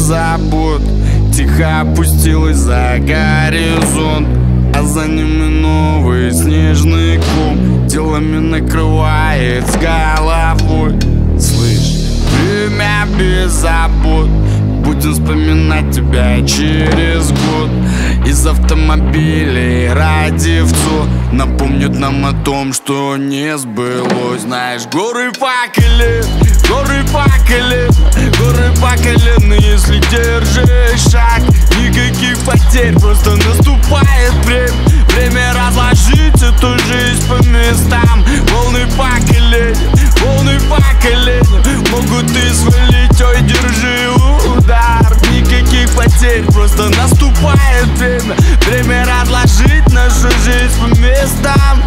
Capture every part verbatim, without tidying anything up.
забот тихо опустилась за горизонт, а за ними новый снежный ком телами накрывает с головой. Слышь, время без забот, будем вспоминать тебя через год. Из автомобилей радиовцов напомнят нам о том, что не сбылось. Знаешь, горы по колен, горы по колен, горы по колен. Если держишь шаг, никаких потерь, просто наступает время. Время разложить эту жизнь по местам. Волны по колен, волны по колен могут и свалить, ой, держи удар. Никаких потерь, просто наступает время. Время разложить нашу жизнь по местам.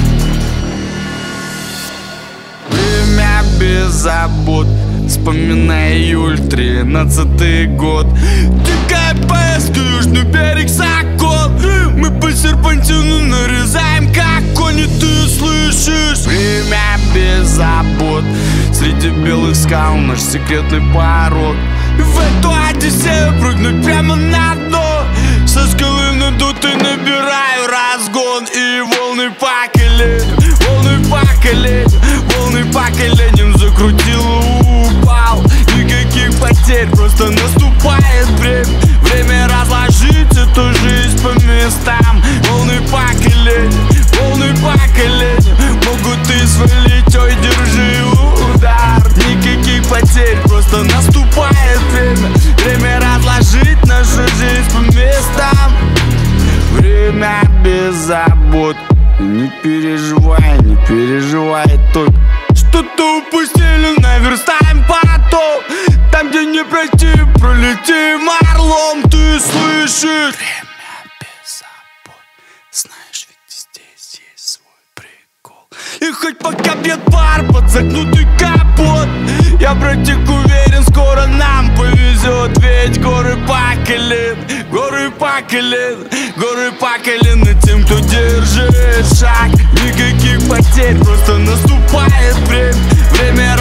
Время без забот, вспоминай июль, тринадцатый год. Дикая поездка, южный берег Сокол. Мы по серпантину нарезаем, как кони, ты слышишь? Время без забот, среди белых скал наш секретный порог. В эту Одиссею прыгнуть прямо на дно. Со скалы надутой набираю разгон. И волны по коленям, волны по коленям, волны по коленям закрутил и упал. Никаких потерь, просто наступает время. Время разложить эту жизнь по местам. Волны по коленям, волны по коленям могут и свалить, ой, держи удар. Никаких потерь, просто наступает время. Время разложить нашу жизнь по местам. Время без забот. Не переживай, не переживай только. Что-то упустили, наверстаем потом. Там, где не пройти, пролетим орлом. Ты слышишь? Время без забот. Знаешь, ведь здесь есть свой прикол. И хоть пока бьет пар под загнутый капот, я, братик, уверен, скоро нам повезет. Ведь горы по колен, горы по колен, горы по колен. И тем, кто держит шаг, никаких потерь, просто наступает время. Время